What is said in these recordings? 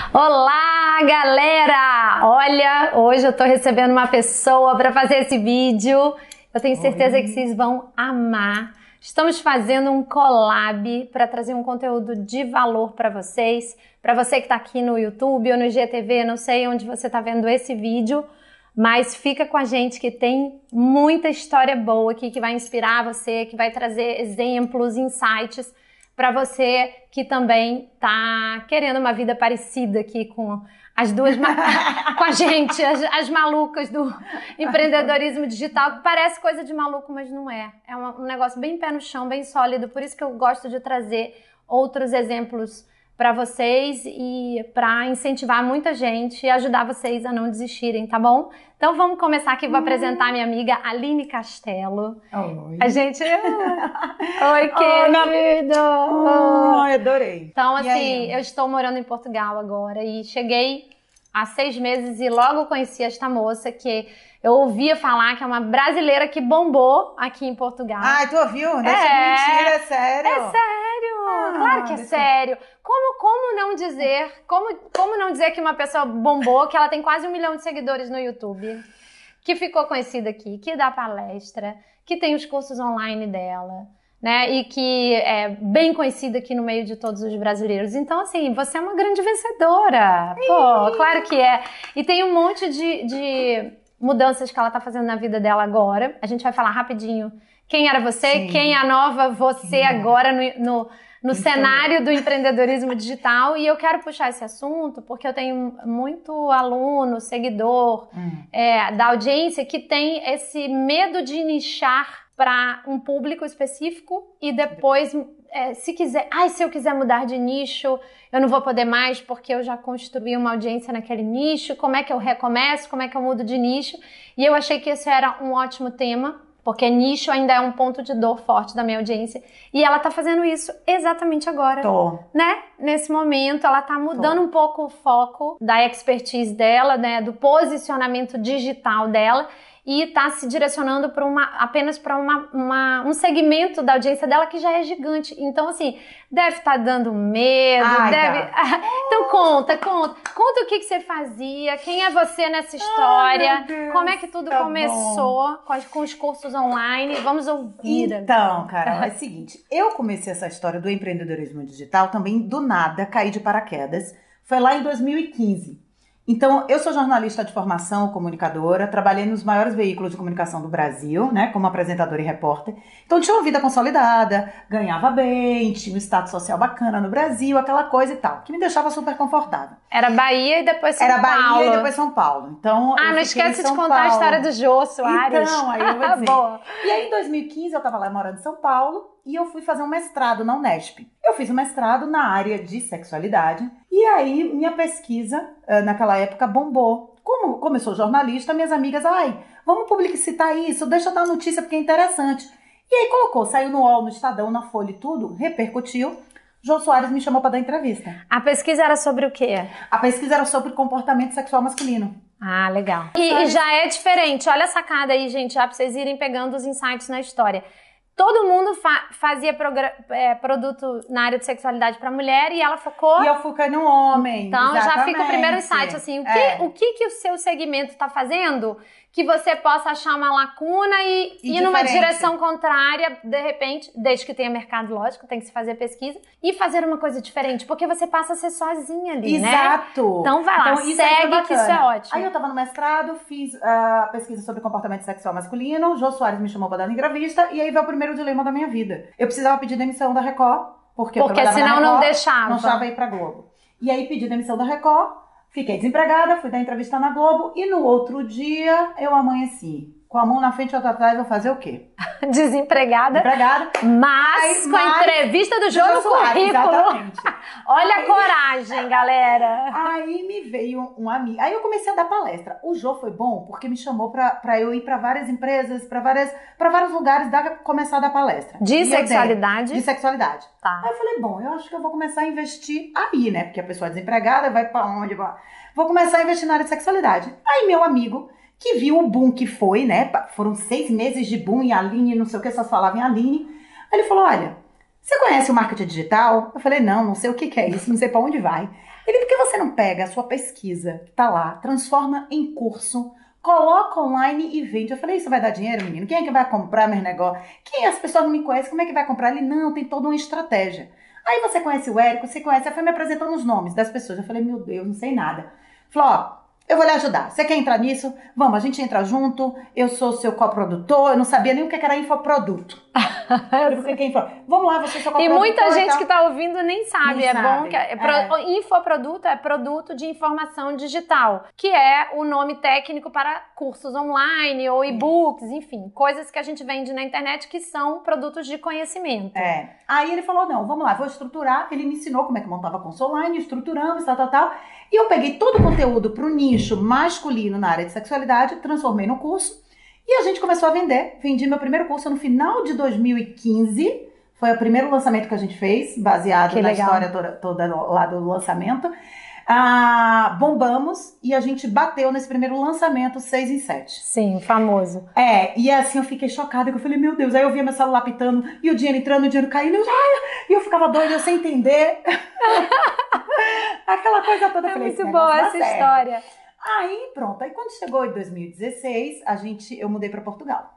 Olá, galera! Olha, hoje eu tô recebendo uma pessoa para fazer esse vídeo. Eu tenho certeza que vocês vão amar. Estamos fazendo um collab para trazer um conteúdo de valor para vocês. Para você que está aqui no YouTube ou no IGTV, não sei onde você está vendo esse vídeo, mas fica com a gente que tem muita história boa aqui que vai inspirar você, que vai trazer exemplos, insights para você que também tá querendo uma vida parecida aqui com as duas, com a gente, as malucas do empreendedorismo digital, que parece coisa de maluco, mas não é. É um negócio bem pé no chão, bem sólido, por isso que eu gosto de trazer outros exemplos para vocês e para incentivar muita gente e ajudar vocês a não desistirem, tá bom? Então vamos começar aqui, vou apresentar minha amiga Aline Castelo. Oi. A gente... Oi, querido! Oi, adorei. Então, assim, eu estou morando em Portugal agora e cheguei há 6 meses e logo conheci esta moça que eu ouvia falar que é uma brasileira que bombou aqui em Portugal. Ai, tu ouviu? Deixa de mentira, é sério? É sério! Claro que é sério! Como não dizer, como não dizer que uma pessoa bombou, que ela tem quase 1 milhão de seguidores no YouTube, que ficou conhecida aqui, que dá palestra, que tem os cursos online dela, né? E que é bem conhecida aqui no meio de todos os brasileiros. Então, assim, você é uma grande vencedora. Pô, claro que é. E tem um monte de mudanças que ela tá fazendo na vida dela agora. A gente vai falar rapidinho quem era você, Sim. quem é a nova você agora no cenário do empreendedorismo digital. E eu quero puxar esse assunto porque eu tenho muito aluno, seguidor da audiência que tem esse medo de nichar para um público específico e depois, se eu quiser mudar de nicho, eu não vou poder mais porque eu já construí uma audiência naquele nicho, como é que eu recomeço, como é que eu mudo de nicho? E eu achei que esse era um ótimo tema, porque nicho ainda é um ponto de dor forte da minha audiência. E ela tá fazendo isso exatamente agora. Né? Nesse momento, ela tá mudando um pouco o foco da expertise dela, né? Do posicionamento digital dela. E tá se direcionando apenas para um segmento da audiência dela que já é gigante. Então, assim, deve estar dando medo, Então conta o que você fazia, quem é você nessa história, como é que tudo começou com os cursos online. Vamos ouvir. Então, Carol, é o seguinte, eu comecei essa história do empreendedorismo digital também do nada, caí de paraquedas. Foi lá em 2015. Então, eu sou jornalista de formação, comunicadora, trabalhei nos maiores veículos de comunicação do Brasil, né, como apresentadora e repórter. Então, tinha uma vida consolidada, ganhava bem, tinha um status social bacana no Brasil, aquela coisa e tal, que me deixava super confortável. Era Bahia e depois São Paulo. Era Bahia e depois São Paulo. Então, não esquece de contar a história do Jô Soares. Então, aí eu vou dizer. Boa. E aí, em 2015, eu tava lá morando em São Paulo e eu fui fazer um mestrado na Unesp. Eu fiz um mestrado na área de sexualidade e aí minha pesquisa, naquela época, bombou. Como eu sou jornalista, minhas amigas, vamos publicitar isso, deixa eu dar notícia porque é interessante. E aí saiu no UOL, no Estadão, na Folha e tudo, repercutiu. Jô Soares me chamou para dar entrevista. A pesquisa era sobre o quê? A pesquisa era sobre comportamento sexual masculino. Ah, legal. E já é diferente. Olha a sacada aí, gente, já pra vocês irem pegando os insights na história. Todo mundo fazia produto na área de sexualidade para mulher e ela focou... E eu foquei no homem. Então exatamente. Já fica o primeiro insight, assim, o que o seu segmento está fazendo que você possa achar uma lacuna e ir numa direção contrária, de repente, desde que tenha mercado, lógico, tem que se fazer pesquisa, e fazer uma coisa diferente, porque você passa a ser sozinha ali, né? Exato. Então vai lá, segue que isso é ótimo. Aí eu tava no mestrado, fiz a pesquisa sobre comportamento sexual masculino, Jô Soares me chamou pra dar entrevista, e aí veio o primeiro dilema da minha vida. Eu precisava pedir demissão da Record, porque senão não deixava. Não deixava ir pra Globo. E aí pedi demissão da Record, fiquei desempregada, fui dar entrevista na Globo, e no outro dia eu amanheci. Com a mão na frente e outra atrás, vou fazer o quê? Desempregada. Mas com a entrevista do Jô no currículo. Exatamente. Olha a coragem, galera. Aí me veio um amigo. Aí eu comecei a dar palestra. O Jô foi bom porque me chamou pra eu ir pra várias empresas, pra vários lugares, começar a dar palestra. De sexualidade? De sexualidade. Tá. Aí eu falei, bom, eu acho que eu vou começar a investir aí, né? Porque a pessoa é desempregada, vai pra onde? Vou começar a investir na área de sexualidade. Aí meu amigo, que viu o boom que foi, né? Foram 6 meses de boom em Aline, não sei o que, só falavam em Aline. Aí ele falou, olha, você conhece o marketing digital? Eu falei, não sei o que é isso, não sei pra onde vai. Ele, por que você não pega a sua pesquisa, que tá lá, transforma em curso, coloca online e vende? Eu falei, isso vai dar dinheiro, menino? Quem é que vai comprar meus negócios? Quem as pessoas não me conhecem, como é que vai comprar? Ele, não, tem toda uma estratégia. Aí você conhece o Érico, você conhece, aí foi me apresentando os nomes das pessoas. Eu falei, meu Deus, não sei nada. Falou, ó, eu vou lhe ajudar. Você quer entrar nisso? Vamos, a gente entra junto. Eu sou seu coprodutor. Eu não sabia nem o que era infoproduto. Vamos lá, você é seu coprodutor. E muita gente que está ouvindo nem sabe. Nem bom sabe. que infoproduto é produto de informação digital, que é o nome técnico para cursos online ou e-books, enfim, coisas que a gente vende na internet que são produtos de conhecimento. Aí ele falou, não, vamos lá, vou estruturar. Ele me ensinou como é que montava curso online, estruturamos, tal. E eu peguei todo o conteúdo para o nicho masculino na área de sexualidade, transformei no curso e a gente começou a vender. Vendi meu primeiro curso no final de 2015. Foi o primeiro lançamento que a gente fez, baseado na história toda lá do lançamento. Bombamos e a gente bateu nesse primeiro lançamento 6 em 7. Sim, o famoso. E assim eu fiquei chocada, que eu falei, meu Deus, aí eu via meu celular pitando e o dinheiro entrando, o dinheiro caindo, e eu ficava doida, eu sem entender. Aquela coisa toda. É falei, muito boa essa história. Aí pronto, aí quando chegou em 2016, eu mudei para Portugal.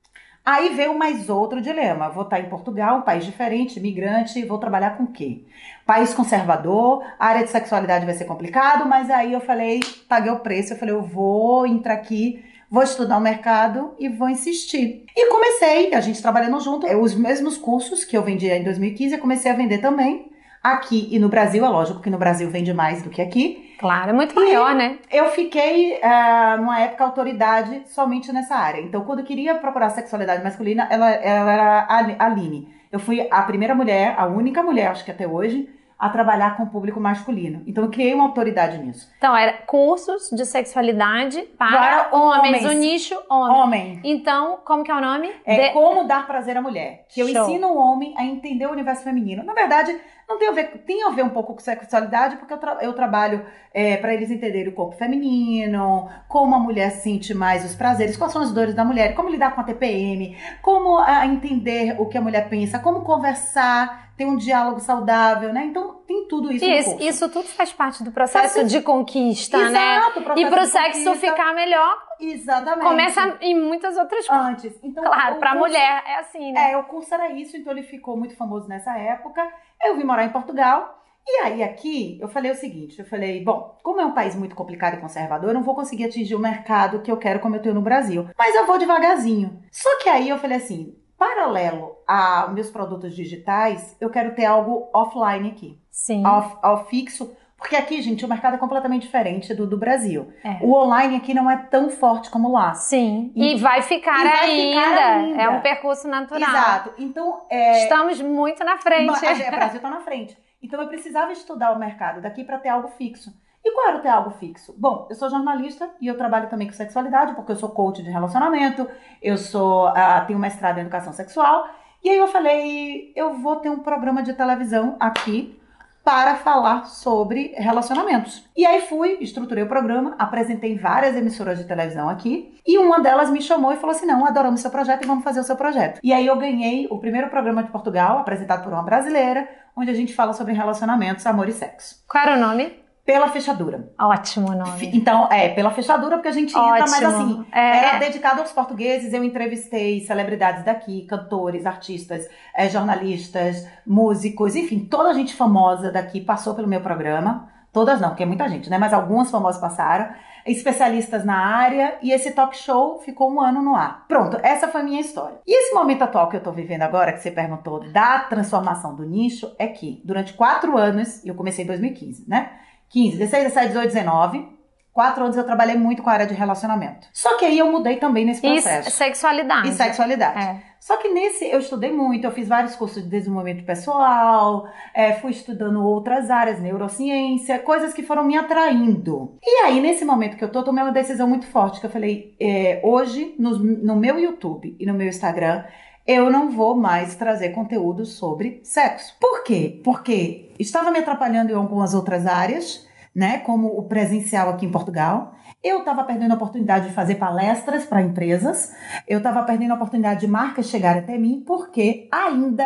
Aí veio mais outro dilema. Vou estar em Portugal, um país diferente, imigrante, vou trabalhar com o quê? País conservador, a área de sexualidade vai ser complicado, mas aí eu falei, paguei o preço, eu falei, eu vou entrar aqui, vou estudar o mercado e vou insistir. E comecei, a gente trabalhando junto, os mesmos cursos que eu vendia em 2015, eu comecei a vender também. Aqui e no Brasil, é lógico que no Brasil vende mais do que aqui. Claro, é muito maior, né? Eu fiquei, numa época, autoridade somente nessa área. Então, quando eu queria procurar sexualidade masculina, ela era a Aline. Eu fui a primeira mulher, a única mulher, acho que até hoje, a trabalhar com o público masculino. Então, eu criei uma autoridade nisso. Então, era cursos de sexualidade para homens. O nicho homem. Então, como que é o nome? Como dar prazer à mulher. Que eu ensino o homem a entender o universo feminino. Na verdade, não tem a ver, tem a ver um pouco com sexualidade, porque eu trabalho para eles entenderem o corpo feminino, como a mulher sente mais os prazeres, quais são as dores da mulher, como lidar com a TPM, como entender o que a mulher pensa, como conversar, ter um diálogo saudável, né? Então, tem tudo isso no curso. Isso tudo faz parte do processo de conquista, né? Exato, e pro sexo ficar melhor, exatamente, começa em muitas outras coisas. Antes. Então, claro, pra mulher é assim, né? O curso era isso, então ele ficou muito famoso nessa época. Eu vim morar em Portugal. E aí aqui, eu falei o seguinte, bom, como é um país muito complicado e conservador, eu não vou conseguir atingir o mercado que eu quero como eu tenho no Brasil. Mas eu vou devagarzinho. Só que aí eu falei assim, paralelo a meus produtos digitais, eu quero ter algo offline aqui. Sim. Ao fixo. Porque aqui, gente, o mercado é completamente diferente do Brasil. O online aqui não é tão forte como lá. Sim. E vai ficar ainda. É um percurso natural. Exato. Então, estamos muito na frente. O Brasil está na frente. Então, eu precisava estudar o mercado daqui para ter algo fixo. E qual era o ter algo fixo? Bom, eu sou jornalista e eu trabalho também com sexualidade, porque eu sou coach de relacionamento, eu tenho mestrado em educação sexual. E aí eu falei, eu vou ter um programa de televisão aqui para falar sobre relacionamentos. E aí estruturei o programa, apresentei várias emissoras de televisão aqui, e uma delas me chamou e falou assim, não, adoramos seu projeto e vamos fazer o seu projeto. E aí eu ganhei o primeiro programa de Portugal, apresentado por uma brasileira, onde a gente fala sobre relacionamentos, amor e sexo. Qual era o nome? Pela Fechadura. Ótimo nome. Então, pela Fechadura, porque a gente entra, mas assim, era dedicado aos portugueses, eu entrevistei celebridades daqui, cantores, artistas, jornalistas, músicos, enfim, toda a gente famosa daqui passou pelo meu programa. Todas não, porque é muita gente, né? Mas algumas famosas passaram. Especialistas na área, e esse talk show ficou 1 ano no ar. Pronto, essa foi a minha história. E esse momento atual que eu tô vivendo agora, que você perguntou, da transformação do nicho, é que durante 4 anos, e eu comecei em 2015, né? 15, 16, 17, 18, 19. 4 anos eu trabalhei muito com a área de relacionamento. Só que aí eu mudei também nesse processo. E sexualidade. E sexualidade. Só que eu estudei muito, eu fiz vários cursos de desenvolvimento pessoal, fui estudando outras áreas, neurociência, coisas que foram me atraindo. E aí, nesse momento que eu tomei uma decisão muito forte, que eu falei, hoje, no meu YouTube e no meu Instagram, eu não vou mais trazer conteúdo sobre sexo. Por quê? Porque estava me atrapalhando em algumas outras áreas, né, como o presencial aqui em Portugal. Eu estava perdendo a oportunidade de fazer palestras para empresas. Eu estava perdendo a oportunidade de marcas chegarem até mim, porque ainda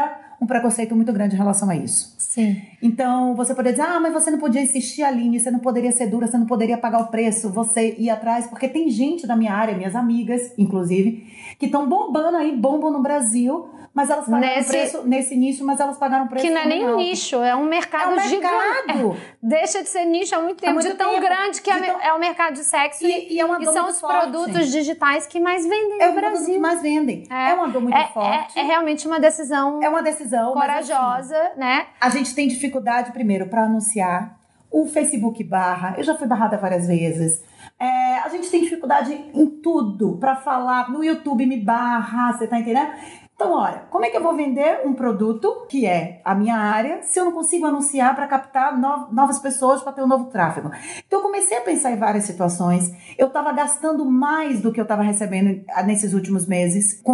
um preconceito muito grande em relação a isso. Sim. Então, você poderia dizer, mas você não podia insistir, Aline, você não poderia ser dura, você não poderia pagar o preço, você ir atrás, porque tem gente da minha área, minhas amigas, inclusive, que estão bombando aí, bombam no Brasil, mas elas pagaram preço nesse nicho, mas elas pagaram preço. Que não é nem um nicho, é um mercado gigante. Deixa de ser nicho há muito tempo, tão grande que é o mercado de sexo e é uma dor são muito os forte. Produtos digitais que mais vendem no Brasil. Que mais vendem. É uma dor muito forte. É realmente uma decisão. É uma decisão corajosa, mas, assim, né? A gente tem dificuldade, primeiro, para anunciar. O Facebook barra. Eu já fui barrada várias vezes. A gente tem dificuldade em tudo para falar. No YouTube me barra, você tá entendendo? Então, olha, como é que eu vou vender um produto, que é a minha área, se eu não consigo anunciar para captar novas pessoas para ter um novo tráfego? Então, eu comecei a pensar em várias situações. Eu estava gastando mais do que eu estava recebendo nesses últimos meses,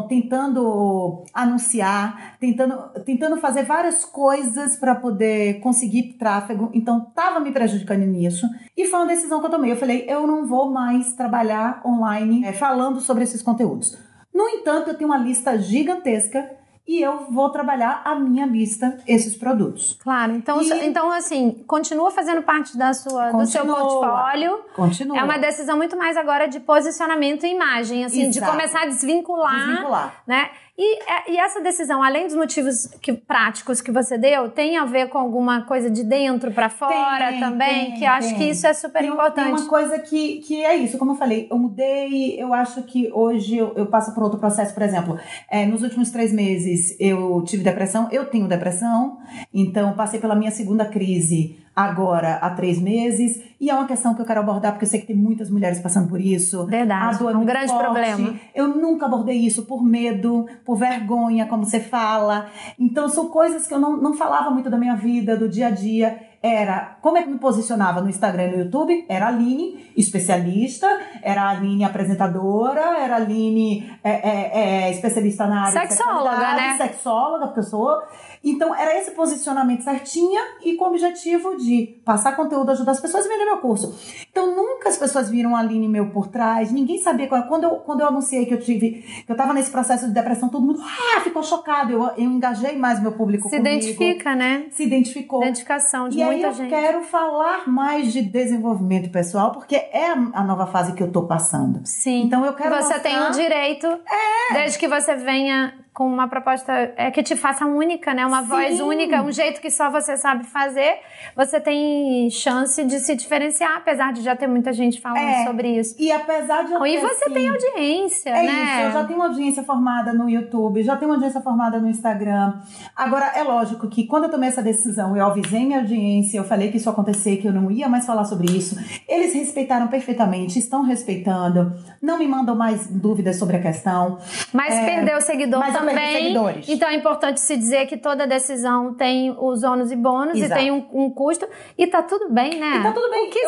tentando anunciar, tentando fazer várias coisas para poder conseguir tráfego. Então, estava me prejudicando nisso. E foi uma decisão que eu tomei. Eu falei, eu não vou mais trabalhar online falando sobre esses conteúdos. No entanto, eu tenho uma lista gigantesca e eu vou trabalhar a minha lista, esses produtos. Claro, então assim, continua fazendo parte do seu portfólio. Continua. É uma decisão muito mais agora de posicionamento e imagem, assim, Exato. De começar a desvincular. Né? E essa decisão, além dos motivos práticos que você deu, tem a ver com alguma coisa de dentro pra fora também? Que eu acho que isso é super importante. Tem uma coisa que é isso, como eu falei, eu mudei, eu acho que hoje eu passo por outro processo, por exemplo, nos últimos 3 meses eu tive depressão, eu tenho depressão, então passei pela minha segunda crise agora há 3 meses, e é uma questão que eu quero abordar, porque eu sei que tem muitas mulheres passando por isso. Verdade, a dor é um grande forte. Problema. Eu nunca abordei isso por medo, por vergonha, como você fala. Então, são coisas que eu não falava muito da minha vida, do dia a dia. Como é que me posicionava no Instagram e no YouTube? Era a Aline, especialista, era a Aline apresentadora, era a Aline especialista na área sexóloga, né? Sexóloga, porque eu sou. Então, era esse posicionamento certinha e com o objetivo de passar conteúdo, ajudar as pessoas e vender meu curso. Então, nunca as pessoas viram a Aline meu por trás, ninguém sabia. Quando eu anunciei que eu tava nesse processo de depressão, todo mundo ficou chocado. Eu engajei mais meu público comigo. Se identifica, né? Se identificou. Identificação de muita gente. E aí eu quero falar mais de desenvolvimento pessoal, porque é a nova fase que eu tô passando. Sim. Então, eu quero Você tem o direito, desde que você venha com uma proposta que te faça única, né? Uma voz única, um jeito que só você sabe fazer, você tem chance de se diferenciar, apesar de já ter muita gente falando sobre isso. E apesar de eu E você tem audiência, né? Isso, eu já tenho uma audiência formada no YouTube, já tenho uma audiência formada no Instagram. Agora, é lógico que quando eu tomei essa decisão, eu avisei minha audiência, eu falei que isso ia acontecer, que eu não ia mais falar sobre isso. Eles respeitaram perfeitamente, estão respeitando, não me mandam mais dúvidas sobre a questão. Mas perdeu seguidor também. Seguidores. Então é importante se dizer que toda decisão tem os ônus e bônus. Exato. E tem um custo. E tá tudo bem, né? E tá tudo bem.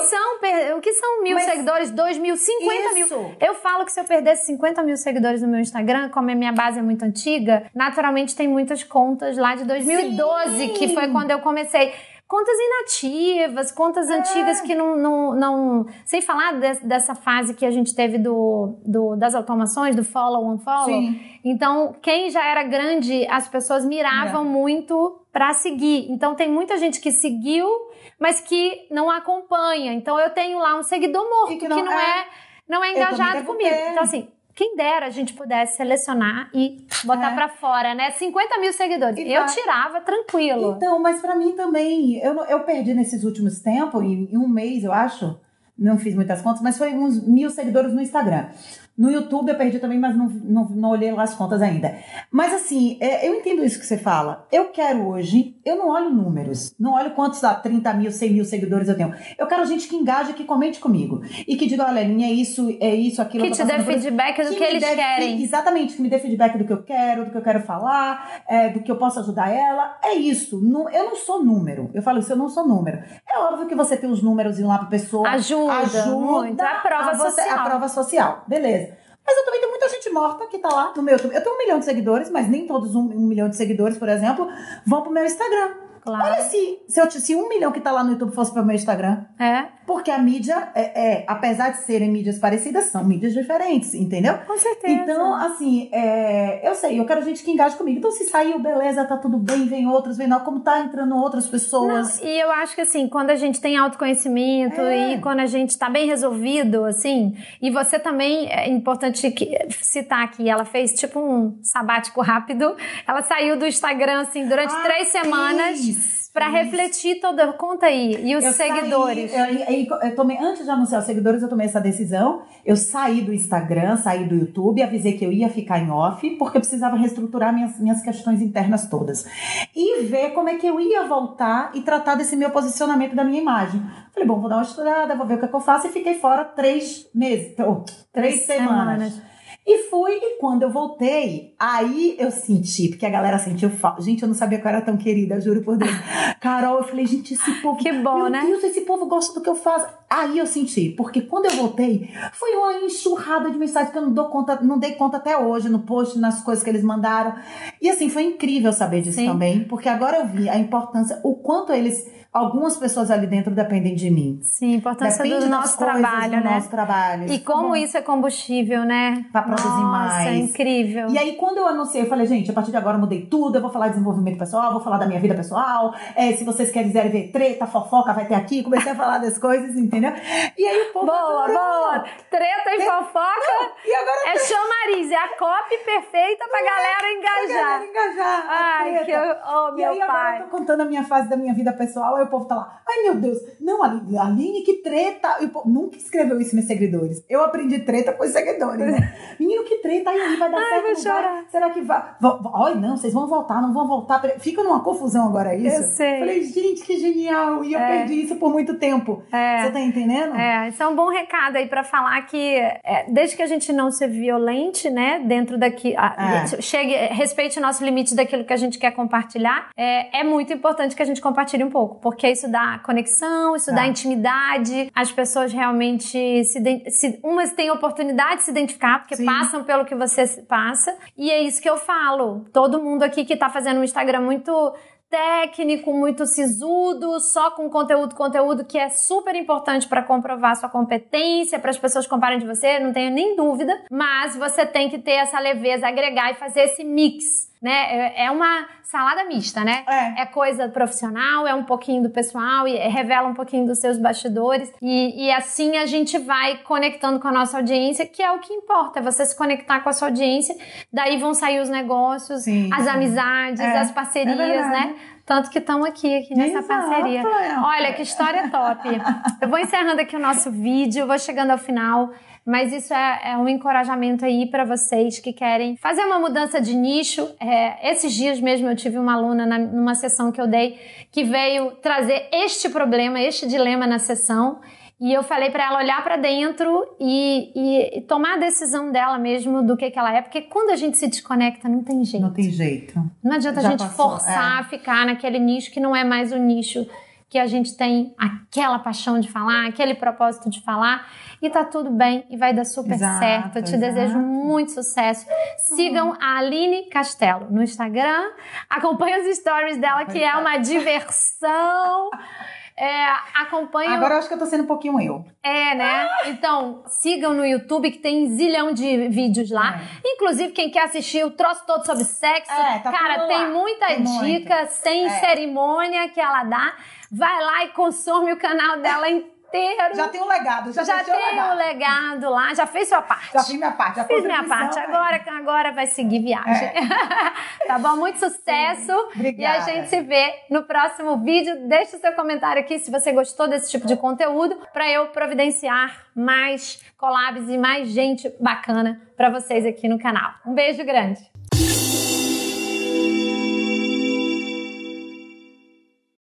O que são 1.000 seguidores, 2.000, 50 mil? Eu falo que se eu perdesse 50 mil seguidores no meu Instagram, como a minha base é muito antiga, naturalmente tem muitas contas lá de 2012, que foi quando eu comecei. Contas inativas, contas antigas que não... Sem falar dessa fase que a gente teve das automações, do follow, unfollow. Sim. Então, quem já era grande, as pessoas miravam muito pra seguir. Então, tem muita gente que seguiu, mas que não acompanha. Então, eu tenho lá um seguidor morto, que não é engajado comigo. Então, assim... Quem dera a gente pudesse selecionar e botar pra fora, né? 50 mil seguidores. Eu tirava tranquilo. Então, mas pra mim também, eu perdi nesses últimos tempos, em um mês, eu acho, não fiz muitas contas, mas foi uns 1.000 seguidores no Instagram. No YouTube eu perdi também, mas não olhei lá as contas ainda. Mas assim, eu entendo isso que você fala. Eu quero hoje, eu não olho números, não olho quantos 30 mil, 100 mil seguidores eu tenho. Eu quero gente que engaje, que comente comigo. E que diga, olha, Aline, é isso, aquilo. Que te dê feedback do que eles querem. Exatamente, que me dê feedback do que eu quero falar, do que eu posso ajudar ela. É isso. Eu não sou número. Eu falo isso, eu não sou número. É óbvio que você tem os números lá pra pessoa. Ajuda muito. A prova social. A prova social, beleza. Mas eu também tenho muita gente morta que tá lá no meu YouTube. Eu tenho 1 milhão de seguidores, mas nem todos 1 milhão de seguidores, por exemplo, vão pro meu Instagram. Claro. Olha se 1 milhão que tá lá no YouTube fosse pro meu Instagram. Porque a mídia, apesar de serem mídias parecidas, são mídias diferentes, entendeu? Com certeza. Então, assim, eu sei, eu quero gente que engaje comigo. Então, se saiu, beleza, tá tudo bem, vem outros, vem não, como tá entrando outras pessoas. Não, e eu acho que, assim, quando a gente tem autoconhecimento e quando a gente tá bem resolvido, assim, e você também, é importante citar aqui, ela fez tipo um sabático rápido, ela saiu do Instagram, assim, durante 3 semanas pra refletir toda. Conta aí. E os seguidores? Eu tomei, antes de anunciar os seguidores, eu tomei essa decisão. Eu saí do Instagram, saí do YouTube, avisei que eu ia ficar em off, porque eu precisava reestruturar minhas questões internas todas. E ver como é que eu ia voltar e tratar desse meu posicionamento da minha imagem. Falei, bom, vou dar uma estudada, vou ver o que eu faço. E fiquei fora 3 meses, 3 semanas. E fui, e quando eu voltei, aí eu senti, porque a galera sentiu falta. Gente, eu não sabia que eu era tão querida, juro por Deus. Carol, eu falei, gente, esse povo... Que bom, meu né? Deus, esse povo gosta do que eu faço. Aí eu senti, porque quando eu voltei, foi uma enxurrada de mensagens que eu não dei conta até hoje, no post, nas coisas que eles mandaram. E assim, foi incrível saber disso também, porque agora eu vi a importância, o quanto algumas pessoas ali dentro dependem de mim. Sim, a importância do nosso trabalho, né? Nosso trabalho. E como isso é combustível, né? Pra produzir mais. É incrível. E aí, quando eu anunciei, eu falei, gente, a partir de agora eu mudei tudo, eu vou falar de desenvolvimento pessoal, vou falar da minha vida pessoal, se vocês quiserem ver treta, fofoca, vai ter aqui. Comecei a falar das coisas, entendeu? E aí o povo... Boa! Treta e fofoca e agora chamariz, é a copy perfeita pra galera engajar. Ai, que meu e aí, pai. Agora eu tô contando a minha fase da minha vida pessoal, aí o povo tá lá, ai meu Deus, não, Aline, que treta. E o povo nunca escreveu isso, meus seguidores. Eu aprendi treta com os seguidores, né? Menino, que treta, aí vai dar certo, vou chorar. Será que vai? Ai, não, vocês vão voltar, não vão voltar. Fica numa confusão agora isso. Eu sei. Falei, gente, que genial. E eu perdi isso por muito tempo. Você tá entendendo? Isso é um bom recado aí pra falar que desde que a gente não se violente, né, dentro daqui, respeite o nosso limite daquilo que a gente quer compartilhar, é muito importante que a gente compartilhe um pouco, porque isso dá conexão, isso dá intimidade, as pessoas realmente umas têm oportunidade de se identificar, porque passam pelo que você passa, e é isso que eu falo. Todo mundo aqui que tá fazendo um Instagram muito técnico, muito sisudo, só com conteúdo que é super importante para comprovar sua competência, para as pessoas comparem de você, não tenho nem dúvida, mas você tem que ter essa leveza, agregar e fazer esse mix, né? É uma salada mista, né? É coisa profissional, é um pouquinho do pessoal e revela um pouquinho dos seus bastidores e assim a gente vai conectando com a nossa audiência, que é o que importa, é você se conectar com a sua audiência, daí vão sair os negócios, as amizades, as parcerias, né? Tanto que estamos aqui nessa parceria. Olha, que história top. Eu vou encerrando aqui o nosso vídeo, vou chegando ao final, mas isso é um encorajamento aí para vocês que querem fazer uma mudança de nicho. Esses dias mesmo eu tive uma aluna numa sessão que eu dei que veio trazer este problema, este dilema na sessão. E eu falei pra ela olhar pra dentro e tomar a decisão dela mesmo do que ela é. Porque quando a gente se desconecta, não tem jeito. Não tem jeito. Não adianta a gente forçar a ficar naquele nicho que não é mais o nicho que a gente tem aquela paixão de falar, aquele propósito de falar. E tá tudo bem e vai dar super certo. Eu te desejo muito sucesso. Sigam a Aline Castelo no Instagram. Acompanhe os stories dela, que é uma diversão. Acompanha. Agora eu acho que eu tô sendo um pouquinho eu. Né? Então, sigam no YouTube, que tem zilhão de vídeos lá. Inclusive, quem quer assistir o troço todo sobre sexo, cara, tem muita dica, sem cerimônia que ela dá. Vai lá e consome o canal dela inteiro. Já tem um legado. Já tem um legado lá. Já fez sua parte. Já fiz minha parte. Fiz minha parte. Agora vai seguir viagem. Tá bom? Muito sucesso. Obrigada. E a gente se vê no próximo vídeo. Deixa o seu comentário aqui se você gostou desse tipo de conteúdo para eu providenciar mais collabs e mais gente bacana para vocês aqui no canal. Um beijo grande.